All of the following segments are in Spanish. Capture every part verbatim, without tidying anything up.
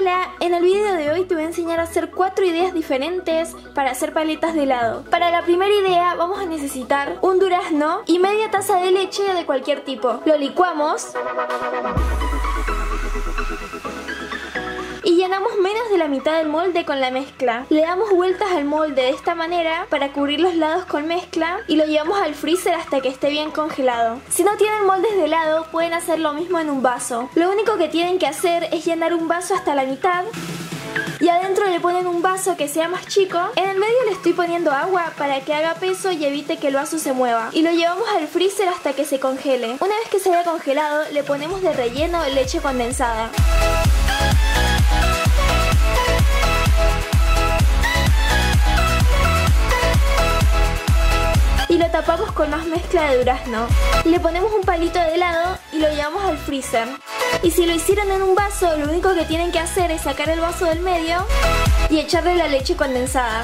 Hola, en el video de hoy te voy a enseñar a hacer cuatro ideas diferentes para hacer paletas de helado. Para la primera idea vamos a necesitar un durazno y media taza de leche de cualquier tipo. Lo licuamos y llenamos menos de la mitad del molde con la mezcla. Le damos vueltas al molde de esta manera para cubrir los lados con mezcla y lo llevamos al freezer hasta que esté bien congelado. Si no tienen moldes de helado, pueden hacer lo mismo en un vaso. Lo único que tienen que hacer es llenar un vaso hasta la mitad y adentro le ponen un vaso que sea más chico. En el medio le estoy poniendo agua para que haga peso y evite que el vaso se mueva. Y lo llevamos al freezer hasta que se congele. Una vez que se haya congelado, le ponemos de relleno leche condensada. Y lo tapamos con más mezcla de durazno. Le ponemos un palito de helado y lo llevamos al freezer. Y si lo hicieron en un vaso, lo único que tienen que hacer es sacar el vaso del medio y echarle la leche condensada.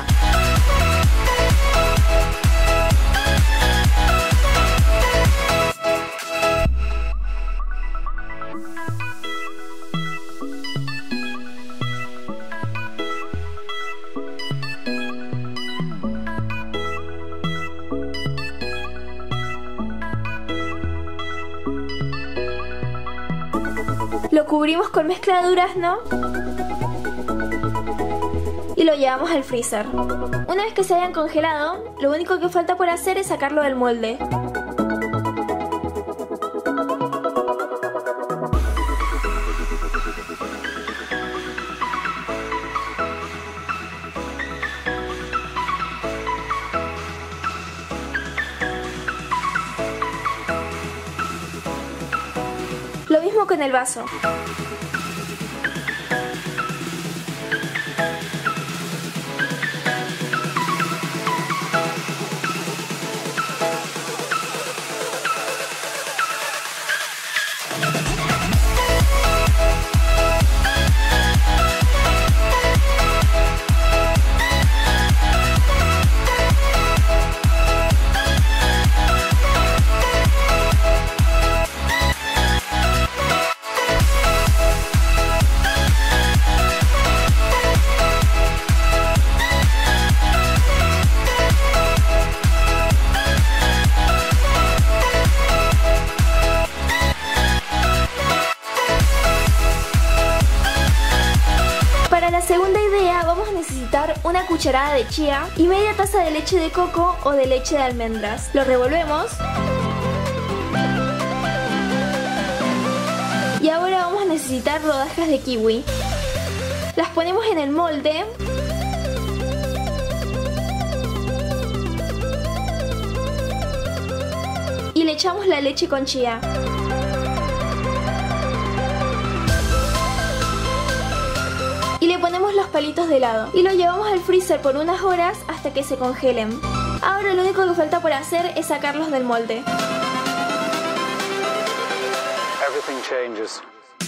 Lo cubrimos con mezcla de durazno y lo llevamos al freezer. Una vez que se hayan congelado, lo único que falta por hacer es sacarlo del molde. Lo mismo con el vaso. Para la segunda idea vamos a necesitar una cucharada de chía y media taza de leche de coco o de leche de almendras. Lo revolvemos. Y ahora vamos a necesitar rodajas de kiwi. Las ponemos en el molde. Y le echamos la leche con chía. Y le ponemos los palitos de helado y lo llevamos al freezer por unas horas hasta que se congelen. Ahora lo único que falta por hacer es sacarlos del molde. Everything changes.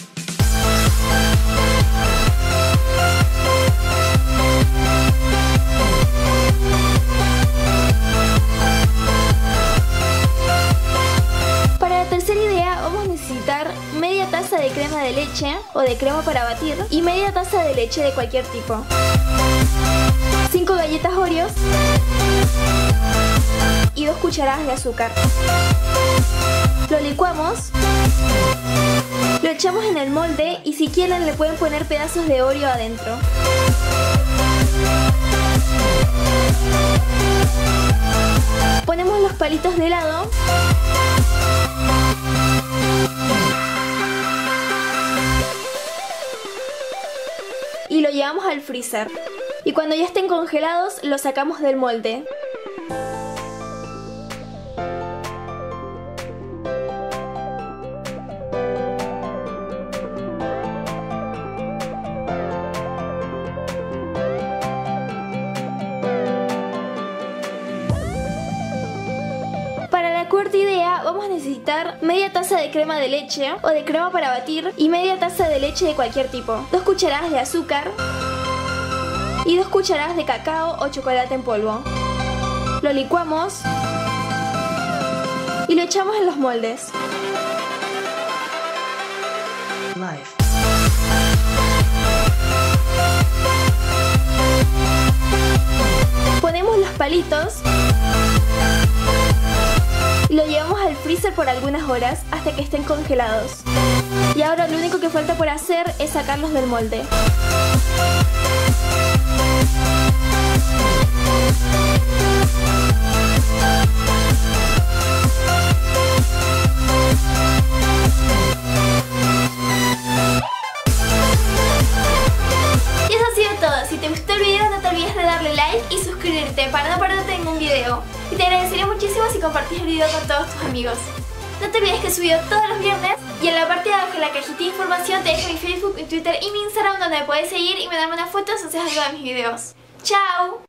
Para la tercera idea vamos a necesitar media taza de crema de leche o de crema para batir y media taza de leche de cualquier tipo. cinco galletas Oreos y dos cucharadas de azúcar. Lo licuamos, lo echamos en el molde y si quieren le pueden poner pedazos de Oreo adentro. Ponemos los palitos de helado y lo llevamos al freezer. Y cuando ya estén congelados, los sacamos del molde. Para la cuarta idea vamos a necesitar media taza de crema de leche o de crema para batir y media taza de leche de cualquier tipo, dos cucharadas de azúcar y dos cucharadas de cacao o chocolate en polvo. Lo licuamos y lo echamos en los moldes. Life. fritos. Y lo llevamos al freezer por algunas horas hasta que estén congelados. Y ahora lo único que falta por hacer es sacarlos del molde. Y eso ha sido todo. Si te gustó el video, no te olvides de darle like y suscribirte para no perderte ningún video. Y te agradecería muchísimo si compartís el video con todos tus amigos. No te olvides que subo todos los viernes y en la parte de abajo en la cajita de información te dejo mi Facebook, mi Twitter y mi Instagram donde me puedes seguir y me darme una foto si haces algo de mis videos. ¡Chao!